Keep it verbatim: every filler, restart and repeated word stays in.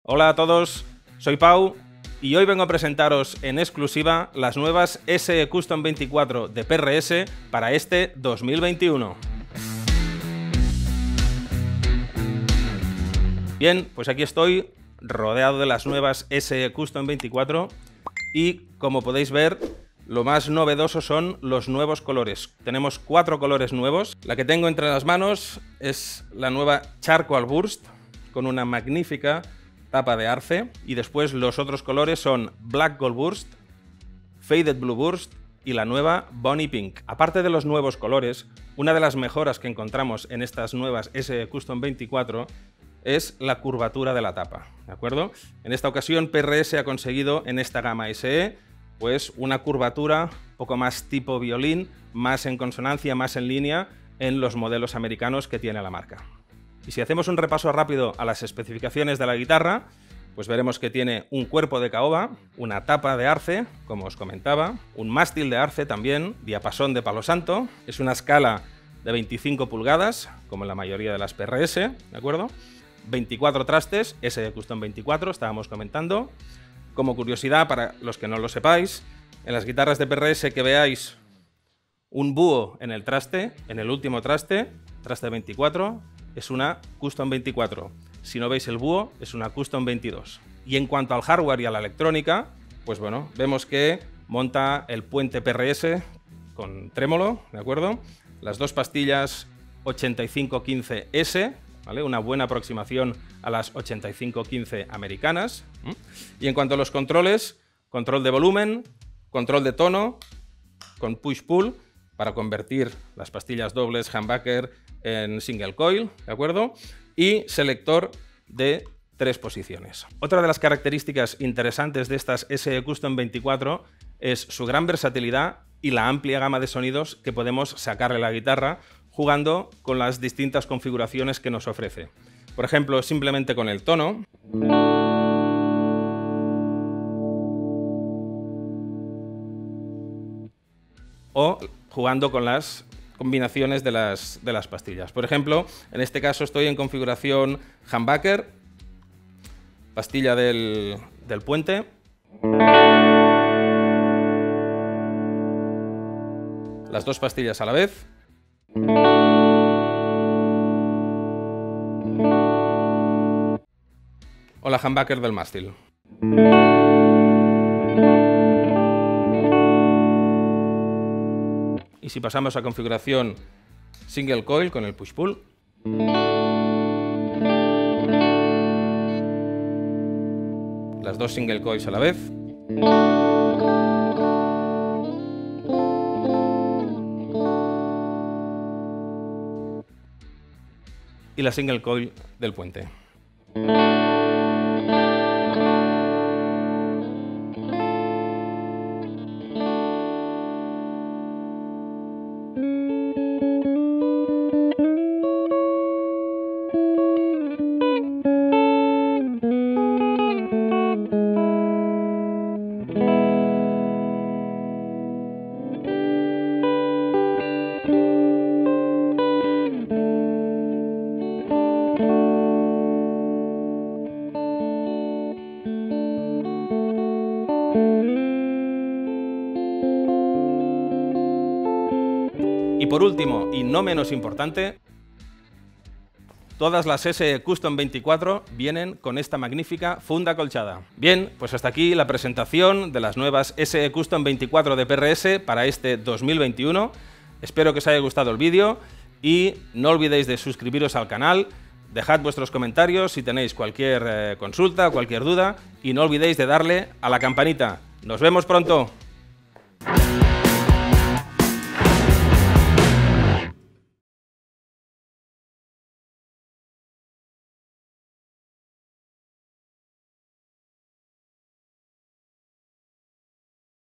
Hola a todos, soy Pau y hoy vengo a presentaros en exclusiva las nuevas S E Custom veinticuatro de P R S para este dos mil veintiuno. Bien, pues aquí estoy rodeado de las nuevas S E Custom veinticuatro y como podéis ver, lo más novedoso son los nuevos colores. Tenemos cuatro colores nuevos. La que tengo entre las manos es la nueva Charcoal Burst con una magnífica tapa de arce, y después los otros colores son Black Gold Burst, Faded Blue Burst y la nueva Bonnie Pink. Aparte de los nuevos colores, una de las mejoras que encontramos en estas nuevas S E Custom veinticuatro es la curvatura de la tapa, ¿de acuerdo? En esta ocasión P R S ha conseguido en esta gama S E pues una curvatura un poco más tipo violín, más en consonancia, más en línea en los modelos americanos que tiene la marca. Y si hacemos un repaso rápido a las especificaciones de la guitarra, pues veremos que tiene un cuerpo de caoba, una tapa de arce, como os comentaba, un mástil de arce también, diapasón de palo santo, es una escala de veinticinco pulgadas, como en la mayoría de las P R S, ¿de acuerdo? veinticuatro trastes, S E Custom veinticuatro, estábamos comentando. Como curiosidad, para los que no lo sepáis, en las guitarras de P R S que veáis un búho en el traste, en el último traste, traste veinticuatro, es una Custom veinticuatro. Si no veis el búho, es una Custom veintidós. Y en cuanto al hardware y a la electrónica, pues bueno, vemos que monta el puente P R S con trémolo, ¿de acuerdo? Las dos pastillas ochenta y cinco quince S, ¿vale? Una buena aproximación a las ochenta y cinco quince americanas. Y en cuanto a los controles, control de volumen, control de tono, con push-pull, para convertir las pastillas dobles humbucker en single coil, ¿de acuerdo? Y selector de tres posiciones. Otra de las características interesantes de estas S E Custom veinticuatro es su gran versatilidad y la amplia gama de sonidos que podemos sacarle a la guitarra jugando con las distintas configuraciones que nos ofrece. Por ejemplo, simplemente con el tono, o jugando con las combinaciones de las, de las pastillas. Por ejemplo, en este caso estoy en configuración humbucker, pastilla del, del puente, las dos pastillas a la vez, o la humbucker del mástil. Y si pasamos a configuración single coil con el push-pull, las dos single coils a la vez, y la single coil del puente. Y por último, y no menos importante, todas las S E Custom veinticuatro vienen con esta magnífica funda colchada. Bien, pues hasta aquí la presentación de las nuevas S E Custom veinticuatro de P R S para este dos mil veintiuno. Espero que os haya gustado el vídeo y no olvidéis de suscribiros al canal, dejad vuestros comentarios si tenéis cualquier eh, consulta o cualquier duda y no olvidéis de darle a la campanita. ¡Nos vemos pronto!